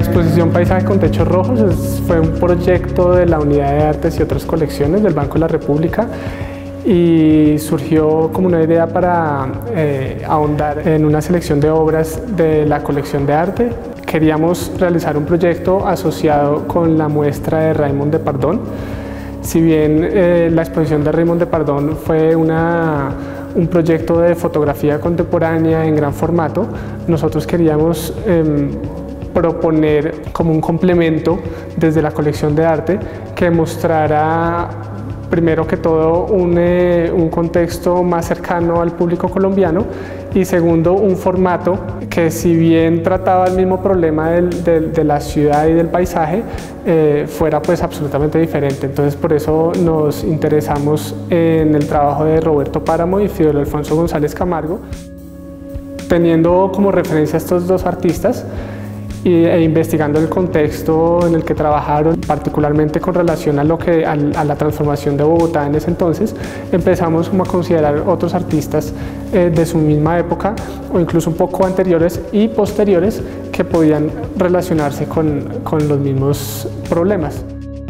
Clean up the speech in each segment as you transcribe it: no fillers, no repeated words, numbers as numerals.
exposición Paisaje con Techos Rojos fue un proyecto de la Unidad de Artes y otras colecciones del Banco de la República y surgió como una idea para ahondar en una selección de obras de la colección de arte. Queríamos realizar un proyecto asociado con la muestra de Raymond Depardon. Si bien la exposición de Raymond Depardon fue un proyecto de fotografía contemporánea en gran formato, nosotros queríamos proponer como un complemento desde la colección de arte que mostrara primero que todo un contexto más cercano al público colombiano y segundo un formato que si bien trataba el mismo problema de la ciudad y del paisaje fuera pues absolutamente diferente. Entonces por eso nos interesamos en el trabajo de Roberto Páramo y Fidel Alfonso González Camargo, teniendo como referencia a estos dos artistas e investigando el contexto en el que trabajaron, particularmente con relación a la transformación de Bogotá en ese entonces, empezamos como a considerar otros artistas de su misma época o incluso un poco anteriores y posteriores que podían relacionarse con los mismos problemas.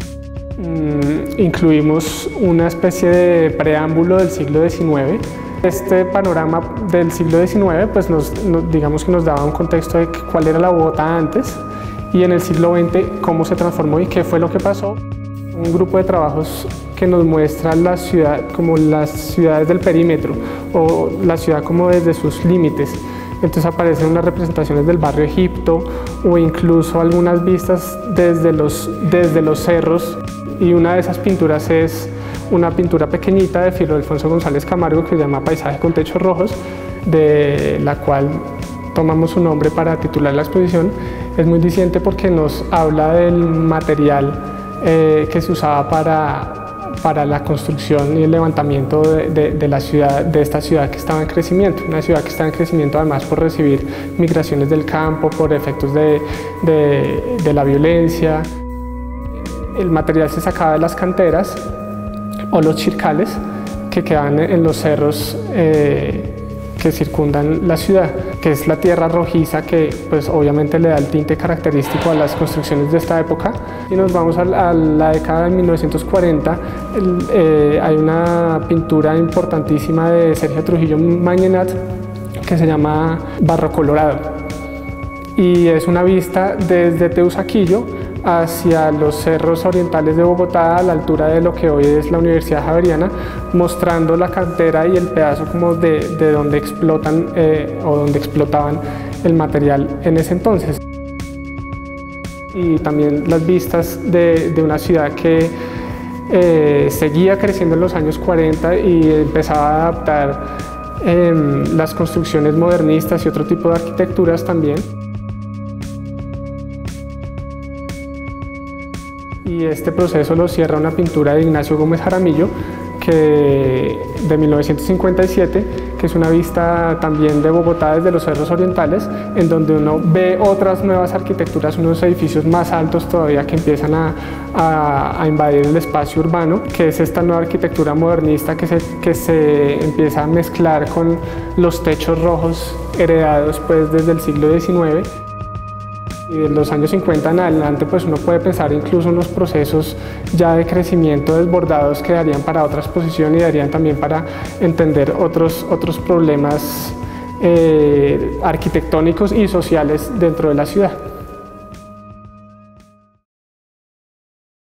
Incluimos una especie de preámbulo del siglo XIX. Este panorama del siglo XIX pues digamos que nos daba un contexto de cuál era la Bogotá antes y en el siglo XX cómo se transformó y qué fue lo que pasó. Un grupo de trabajos que nos muestra la ciudad como las ciudades del perímetro o la ciudad como desde sus límites. Entonces aparecen unas representaciones del barrio Egipto o incluso algunas vistas desde los cerros, y una de esas pinturas es una pintura pequeñita de Fidel Alfonso González Camargo que se llama Paisaje con Techos Rojos, de la cual tomamos su nombre para titular la exposición. Es muy diciente porque nos habla del material que se usaba para la construcción y el levantamiento de la ciudad, de esta ciudad que estaba en crecimiento, una ciudad que está en crecimiento además por recibir migraciones del campo, por efectos de la violencia. El material se sacaba de las canteras o los chircales que quedan en los cerros que circundan la ciudad, que es la tierra rojiza que pues obviamente le da el tinte característico a las construcciones de esta época. Y nos vamos a la década de 1940, hay una pintura importantísima de Sergio Trujillo Mañenat que se llama Barro Colorado y es una vista desde Teusaquillo hacia los cerros orientales de Bogotá a la altura de lo que hoy es la Universidad Javeriana, mostrando la cantera y el pedazo como de donde explotan o donde explotaban el material en ese entonces. Y también las vistas de una ciudad que seguía creciendo en los años 40 y empezaba a adaptar las construcciones modernistas y otro tipo de arquitecturas también. Y este proceso lo cierra una pintura de Ignacio Gómez Jaramillo de 1957, que es una vista también de Bogotá desde los cerros orientales, en donde uno ve otras nuevas arquitecturas, unos edificios más altos todavía que empiezan a invadir el espacio urbano, que es esta nueva arquitectura modernista que se empieza a mezclar con los techos rojos heredados pues desde el siglo XIX. Y de los años 50 en adelante pues uno puede pensar incluso en los procesos ya de crecimiento desbordados que darían para otra exposición y darían también para entender otros problemas arquitectónicos y sociales dentro de la ciudad.